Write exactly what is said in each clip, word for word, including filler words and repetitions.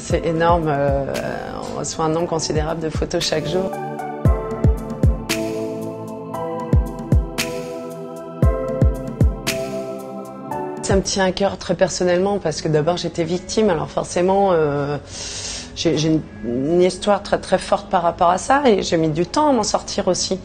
C'est énorme, euh, on reçoit un nombre considérable de photos chaque jour. Ça me tient à cœur très personnellement parce que d'abord j'étais victime, alors forcément euh, j'ai une, une histoire très très forte par rapport à ça et j'ai mis du temps à m'en sortir aussi.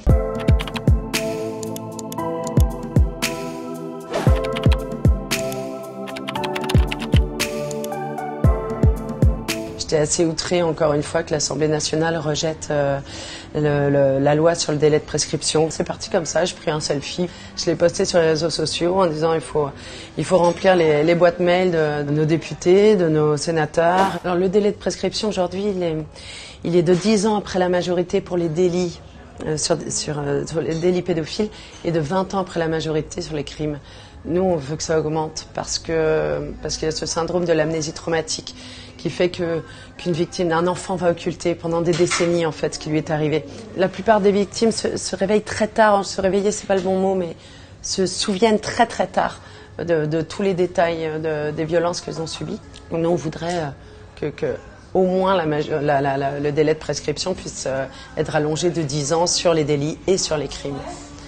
J'étais assez outrée encore une fois que l'Assemblée nationale rejette euh, le, le, la loi sur le délai de prescription. C'est parti comme ça, j'ai pris un selfie, je l'ai posté sur les réseaux sociaux en disant il faut, il faut remplir les, les boîtes mail de, de nos députés, de nos sénateurs. Alors le délai de prescription aujourd'hui il est, il est de dix ans après la majorité pour les délits, euh, sur, sur, euh, sur les délits pédophiles et de vingt ans après la majorité sur les crimes. Nous on veut que ça augmente parce que parce qu'il y a ce syndrome de l'amnésie traumatique qui fait que qu'une victime d'un enfant va occulter pendant des décennies en fait ce qui lui est arrivé. La plupart des victimes se, se réveillent très tard, se réveiller c'est pas le bon mot, mais se souviennent très très tard de, de tous les détails de, des violences qu'elles ont subies. Donc nous on voudrait que, que au moins la, la, la, la, le délai de prescription puisse être allongé de dix ans sur les délits et sur les crimes.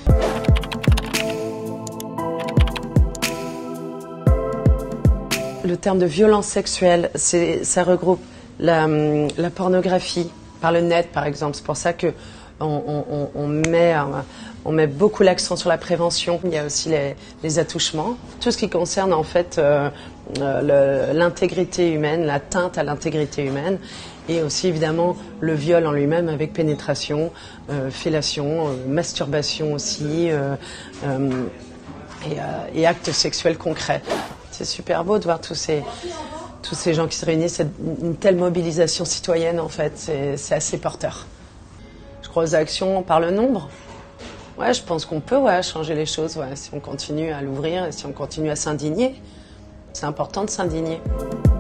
Le terme de violence sexuelle, ça regroupe la, la pornographie par le net, par exemple. C'est pour ça que on, on, on, met, on met beaucoup l'accent sur la prévention. Il y a aussi les, les attouchements, tout ce qui concerne en fait euh, l'intégrité humaine, l'atteinte à l'intégrité humaine, et aussi évidemment le viol en lui-même avec pénétration, euh, fellation, euh, masturbation aussi, euh, euh, et, euh, et actes sexuels concrets. C'est super beau de voir tous ces, tous ces gens qui se réunissent, une telle mobilisation citoyenne en fait, c'est assez porteur. Je crois aux actions par le nombre. Ouais, je pense qu'on peut ouais, changer les choses ouais, si on continue à l'ouvrir et si on continue à s'indigner. C'est important de s'indigner.